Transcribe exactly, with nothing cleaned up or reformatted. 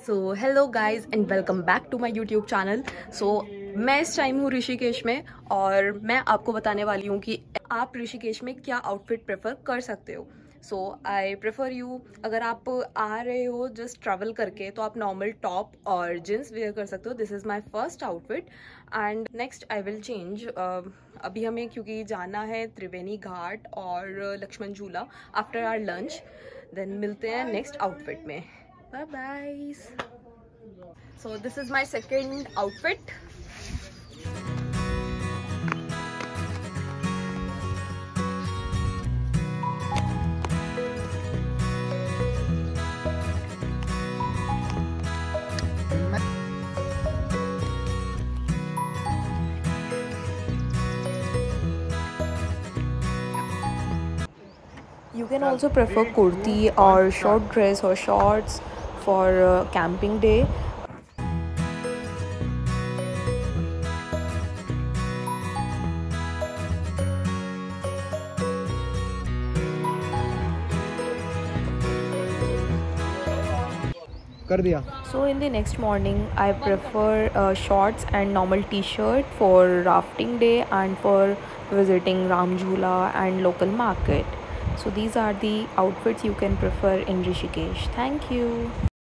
So hello guys and welcome back to my YouTube channel. So मैं इस time हूँ ऋषिकेश में और मैं आपको बताने वाली हूँ कि आप ऋषिकेश में क्या आउटफिट प्रेफर कर सकते हो। सो आई प्रेफर यू, अगर आप आ रहे हो जस्ट ट्रैवल करके तो आप नॉर्मल टॉप और जींस वेयर कर सकते हो। This is my first outfit and next I will change. अभी हमें क्योंकि जाना है त्रिवेणी घाट और लक्ष्मण झूला आफ्टर आवर लंच। देन मिलते हैं नेक्स्ट आउटफिट में। Bye bye. So this is my second outfit. You can also prefer kurti or short dress or shorts for uh, camping day. कर दिया. So in the next morning I prefer uh, shorts and normal t-shirt for rafting day and for visiting Ram Jhula and local market. So these are the outfits you can prefer in Rishikesh. Thank you.